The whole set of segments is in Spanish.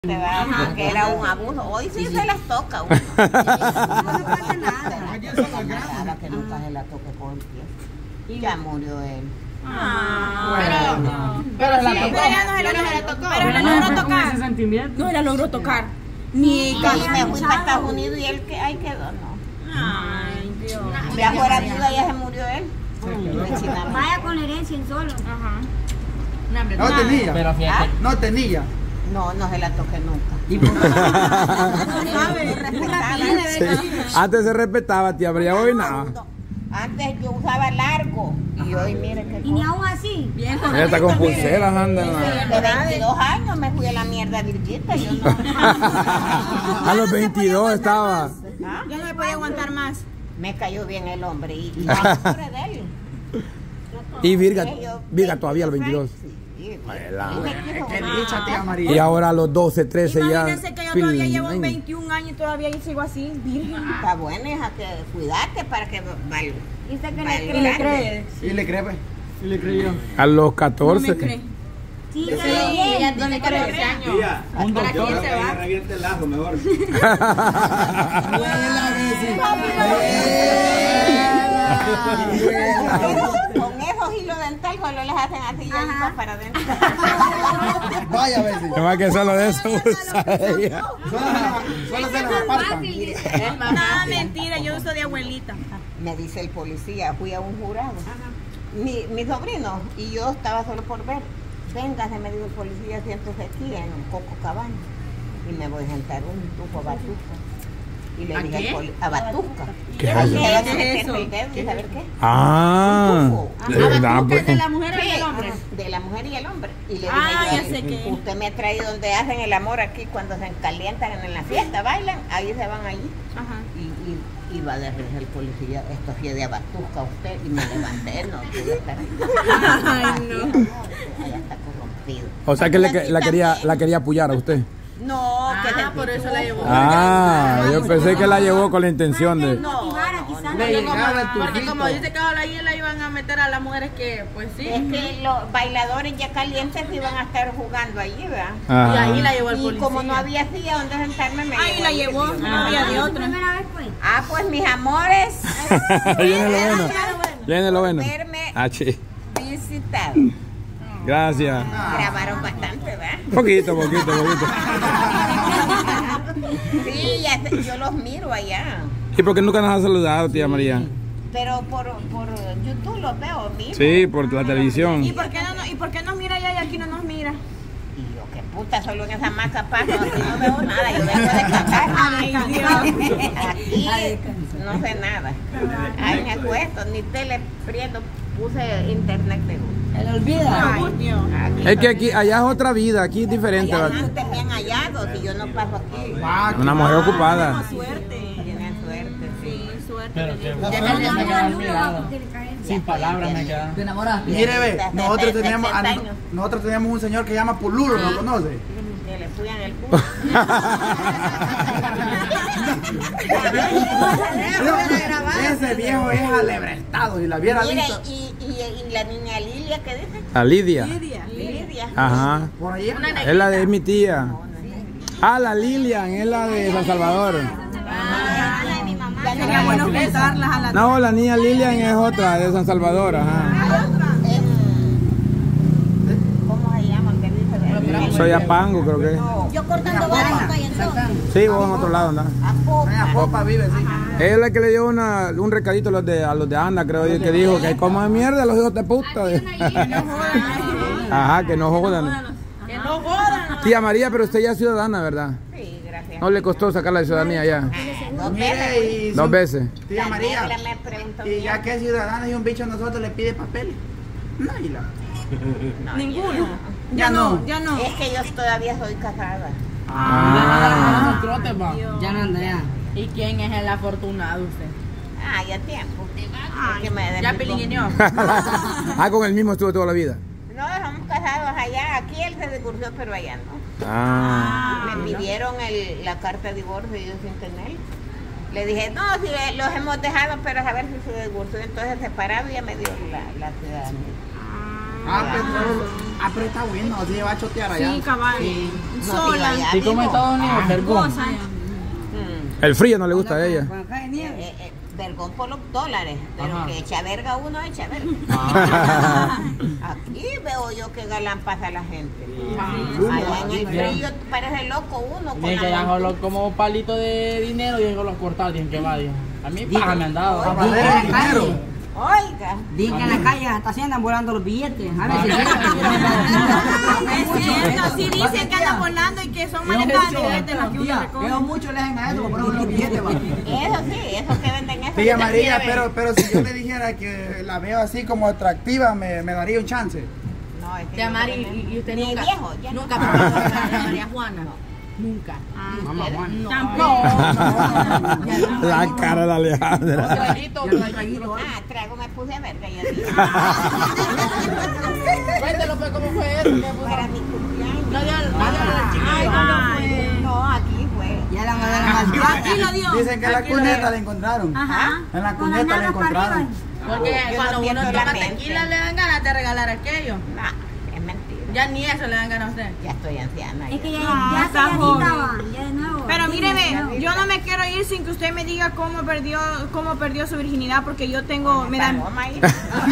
Porque era un abuso. Hoy sí se las toca uno. No le pasa nada. Que nunca se la toque con el pie. Y ya murió él. Pero la tocó. Pero no logró tocar. No la logró tocar. Ni me fui para Estados Unidos y él que ahí quedó, no. Ay, Dios. Ya fuera viuda ya se murió él. Vaya con la herencia en solo. Ajá. No tenía. Pero fíjate. No tenía. No, no se la toqué nunca. Antes se respetaba, tía, pero ya hoy nada. Antes yo usaba largo y hoy mire que... Y ni aún así. Bien. Ella está con pulseras, anda. De 22 años me fui a la mierda virgita, yo no... A los 22 estaba. ¿Ah? Ya no me podía aguantar más. Me cayó bien el hombre y pobre de él. Y Virga todavía a los 22. Sí, Qué dicha, tía María. Y ahora a los 12, 13 ya. Imagínense que yo todavía llevo 21 años y todavía yo sigo así, virgen. está buena, hija, que cuidarte para que valga. ¿Y usted que Vale. le ¿Y cree? le cree? ¿Y le cree, pues? ¿Y le creyó? A los No 14. me cree. Sí, Sí, ella tiene 14 años. Tía, Un ¿Para doctor. quién se va? reviente el ajo mejor. Con esos hilos dentales solo les hacen así y ahí para adentro. Vaya a ver si. No más que solo de eso usa ella. Solo se las apartan. No, mentira, yo uso de abuelita. Me dice el policía, fui a un jurado. Mi sobrino y yo estaba solo por ver. Véngase, me dijo el policía, siéntese aquí en Coco Cabana. Y me voy a sentar un tufo a Batusca. Y le dije al policía, a Batusca. ¿Qué Y es le eso? dije, "Métete el dedo", y ¿saber qué? Ah. Un De verdad, pues. ¿De la mujer o Sí, del hombre? de la mujer y el hombre. Y le dije, Ah, yo, ya sé qué. usted me ha traído donde hacen el amor aquí, cuando se calientan en la fiesta, bailan, ahí se van allí. Ajá. Y va a decir el policía, esto fue de Abatusca usted, y me levanté, no pude estar ahí. Ay, no. Allá está corrompido. O sea que la quería apoyar a usted. No, que por eso la llevó. Ah, yo pensé que la llevó con la intención de. Le llegaba el Porque como tufito. dice que ahí la iban a meter a las mujeres que, pues sí. es que los bailadores ya calientes iban a estar jugando allí, ¿verdad? Y Ajá. ahí la llevó el Y policía. como no había silla donde sentarme, me Ahí la ahí, llevó, que sí. no había de otra. ¿Primera vez fue? Ah, pues mis amores, Viene lo bueno. Viene lo bueno. verme Ah, sí. visitado. Gracias. Grabaron bastante, ¿verdad? Poquito. Sí, yo los miro allá. ¿Y por qué nunca nos ha saludado, tía María? Pero por YouTube los veo, miro. Sí, por la televisión. ¿Y por qué nos mira allá y aquí no nos mira? Y yo, qué puta, solo en esa maca paso, aquí no veo nada, yo vengo de cantar. Ay, Dios. Aquí no sé nada. Ahí me acuesto, ni tele prieto, puse internet de luz. Ay, Dios. Aquí Es que aquí, allá es otra vida, aquí es diferente. allá ¿verdad? antes me han hallado, si yo no paso aquí. Una mujer ocupada. Suerte. Tienen suerte, sí. Sí, suerte. Pero qué No, bueno. no, Me quedaba no, admirado. porque le cae. Sin palabras me quedaba. ¿Te enamoraste? Mire, ve, De nosotros 60 tenemos años. un señor que se llama Pululo, ¿lo conoce? Que le suyan el culo. Ese viejo es alebrestado, si la viera Mire, visto. y la niña Lilia, ¿qué dice? A Lidia. Lidia. Ajá. Por ahí. Es la de mi tía. Ah, la Lilian, es la de San Salvador. Sería bueno juntarlas a la No, la niña Lilian es otra, de San Salvador. Ajá. ¿Cómo se llama? ¿Qué dice? Soy Apango, creo que. Yo cortando varas cayendo. Sí, vos en otro lado andás. En la popa vive, sí. Es la que le dio un recadito a los de Anda, creo yo, que dijo que coman mierda los hijos de puta. Ajá, que no jodan. Que no jodan. Tía María, pero usted ya es ciudadana, ¿verdad? Sí, gracias. ¿No le costó sacar la ciudadanía ya? Dos Mire, veces. y Dos veces. Tía María, Niebla me preguntó y ya que es ciudadana y un bicho a nosotros le pide papel. Náila. No, Ninguno. Ya no. Ya no. Es que yo todavía soy casada. Ah, trote, pa. Ya no anda ya. ¿Y quién es el afortunado usted? Ah, ya tiempo. Ay, Que me ya desvirgó. pilingueñó. Ah, con el mismo estuvo toda la vida. No, estamos casados allá. Aquí él se divorció, pero allá no. Ah. Me pidieron la carta de divorcio y yo sin tener. Le dije, no, si los hemos dejado, pero a ver si se divorció. Entonces separado ya me dio la ciudadanía. Pero está bueno, así va a chotear allá. Sí, cabal. Sí. Sola. ¿Y como Estados Unidos? Vergón. El frío no le gusta a ella. Vergón por los dólares, pero Ajá. que echa verga uno, echa verga. Aquí veo yo que galán pasa la gente. Allá en el frío parece loco uno con Dicen que la ya como palito de dinero y los cortados, dicen que va, dijo. A mí paja me han dado. Oiga. Dicen que en la calle hasta así andan volando los billetes. A ver si Es cierto, sí dicen que andan volando y que son maletas de billetes las que uno recoge. Veo mucho le hacen a eso, compraron los billetes, va. Eso sí, eso que venden eso. Tía María, pero si yo le dijera que la veo así como atractiva, me daría un chance. No, es que Tía yo Mari, creo que- y usted Ni nunca, viejo, ya nunca no. probó a María Juana. Nunca. Mamá Juan. La cara de Alejandra. Ah, trago me puse a verga y así. Cuéntelo pues cómo fue eso. Para mi cumpleaños. Ay, No, aquí fue. Ya la mandaron al aquí lo dio. Dicen que en la cuneta la encontraron. Ajá. En la cuneta la encontraron. Porque Yo cuando no uno entiendo toma la mente. tequila le dan ganas de regalar aquello. No, es mentira. Ya ni eso le dan ganas a usted. Ya estoy anciana. Es que ya. ya está se joven. necesitaban, ya de nuevo. Pero míreme, yo no me quiero ir sin que usted me diga cómo perdió su virginidad, porque yo tengo, me dan... Paloma ahí.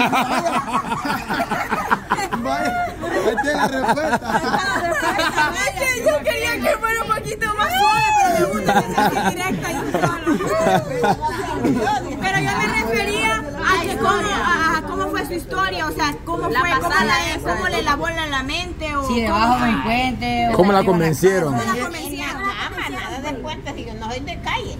Vaya, ahí tiene la respuesta. Es que yo quería que fuera un poquito más suave, pero me gusta que sea directa y solo. Pero yo me refería a que cómo fue su historia, o sea, cómo La fue, pasada esa. cómo le lavó la mente, o Si cómo debajo fue. del puente. ¿Cómo la convencieron? ¿Cómo la En la convencieron? cama, nada de puentes, y yo no soy de calle.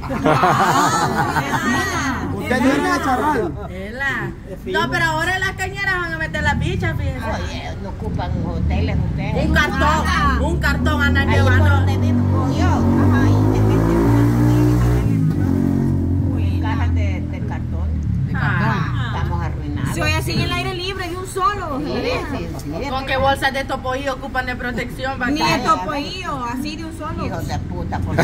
Usted no es de Charral. No, pero ahora en las cañeras van a meter las bichas, fíjense. Oye, no ocupan hoteles ustedes. Un cartón andan Ahí por llevando. donde vivo yo. Ajá, ahí te meten cajas de cartón. Estamos arruinados. Si hoy así en el aire libre de un solo, se le deja. Con qué bolsas de topollillo ocupan de protección. Ni de topollillo, así de un solo. Hijos de puta, por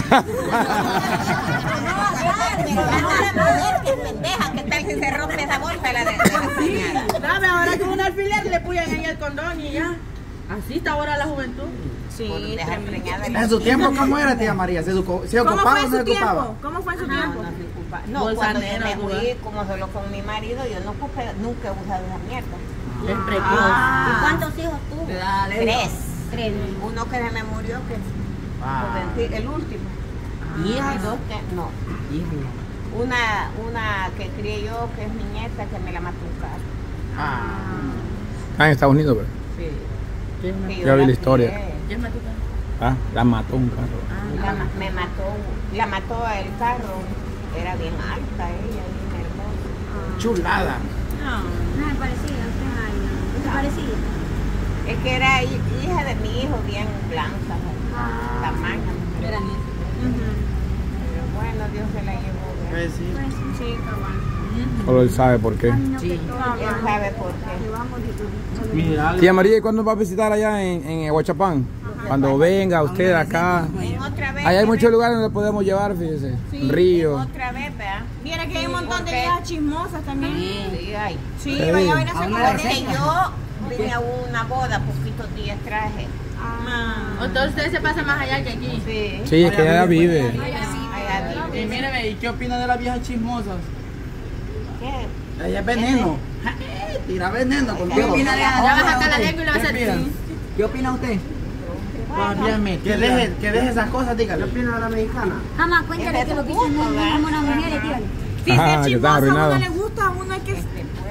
qué pendeja, ¿qué tal si se rompe esa bolsa la de la señora? Dame, ahora con un alfiler le puyan ahí el condón y ya. Así está ahora la juventud. Por Sí, dejar preñada la En su tiempo, ¿cómo era, tía María? ¿Se ¿Cómo ocupaba fue o no en se su ocupaba? tiempo? ¿Cómo fue en su tiempo? No se ocupa. No, cuando yo Bolsanero, me fui ¿verdad? como solo con mi marido, yo no ocupé, nunca he usado esa mierda. Es precoz. ¿Y cuántos hijos tuvo? Tres. Uno que se me murió, que el último. Y dos que no. Una que crié yo, que es mi nieta, que me la mató un carro. Ah, en Estados Unidos, pero. Sí. Que yo Ya vi la crié. historia. ¿Quién me toca? Ah, la mató un carro. La mató el carro. Era bien alta ella, bien hermosa. Chulada. No me parecía, ¿no te parecía? Es que era hija de mi hijo, bien blanca, tamaño. Era nieta. Pero bueno, Dios se la llevó. ¿verdad? Pues sí. Sí, cabal. Solo él sabe por qué. Sí. Él sabe por qué. Mira, Tía María, ¿y cuándo va a visitar allá en Huachapán? Cuando venga usted acá. En otra vez. Ahí hay que muchos lugares donde podemos llevar, fíjese. Río. Otra vez, ¿verdad? Mira que hay un montón de porque- viejas chismosas también. Sí, hay. Sí, Sí. vaya a ver a hacer Ahora Porque competencia. yo vine a una boda, poquitos días traje. Entonces usted se pasa más allá que aquí. Sí. Sí, es que ella vive. Allá y vive. míreme, ¿y qué opina de las viejas chismosas? ¿Qué? Ella es veneno. Tira veneno ¿Qué contigo. opina de Ya va a sacar la lengua y le va a ¿Qué hacer opinan? así. ¿Qué opina usted? Las viejas Que metidas. deje esas cosas, dígale. ¿Qué opina de la mexicana? Jamás cuéntale que lo que dicen no es como una mujer, dígale. Si Ajá, ser que están chismosa a uno arruinados. le gusta, a uno hay que...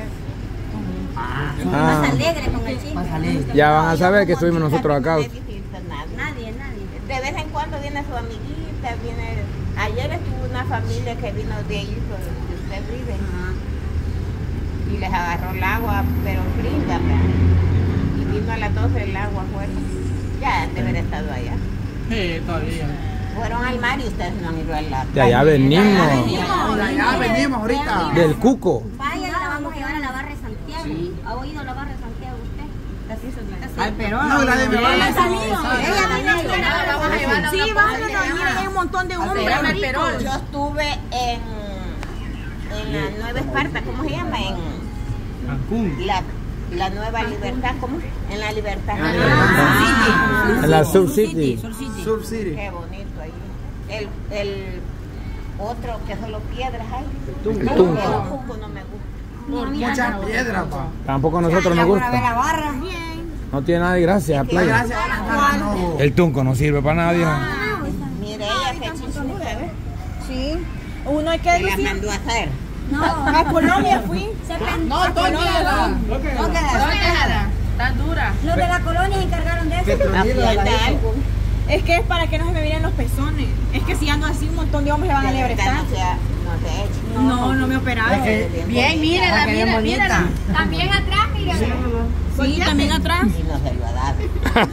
Más Ah, alegre con el chisme. Más alegre. ya van a saber que estuvimos nosotros acá. No me visita nadie. Nadie. De vez en cuando viene su amiguita, viene... Ayer estuvo una familia que vino de ahí, donde usted vive. Y les agarró el agua, pero fría, ¿verdad? Y vino a las 12 el agua afuera. Ya han de haber estado allá. Sí, todavía. Fueron al mar y ustedes no han ido al mar. De allá venimos. Ya venimos ahorita. Del Cuco. Vaya, la vamos a llevar a la barra de Santiago. ¿Ha oído la barra de Santiago usted? Al Perón. No, la de mi Ella mamá. salió. Ella vive aquí. Vamos a llevarla a Sí, una vamos cosa a que se mira, llama- hay un montón de Se hombres llama el ricos. Perón. Yo estuve en la Nueva Esparta, ¿cómo se llama? En Cancún. la Nueva Libertad, ¿cómo? En la Libertad. En la Sur City. Sur City. Qué bonito ahí. El otro que solo piedras hay. El Tunco. El Tunco no me gusta. Muchas piedras, pa. Tampoco a nosotros nos gusta. barra. No tiene nada de gracia, Ay, playa. gracias a las ganas, no. El Tunco no sirve para nadie. Mire, ella se chichuda, ¿ves? Sí. Uno hay que Se las lucir. mandó a hacer. A Colombia fui. No, Toñada. Está dura. Los de la colonia se encargaron de eso. Aprieta algo. Es que es para que no se me miren los pezones. Es que si ando así, un montón de hombres se van a De verdad, lebrestar. no se eche. No me operaron. Bien, mírala, mírala. También atrás, miren. Sí, también atrás. Y no se lo ha dado.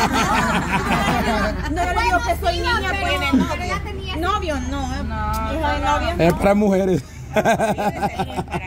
No, yo le digo que soy niña, pero pues. ya tenía Novio, no. Hija de novio. Es para mujeres. Sí, para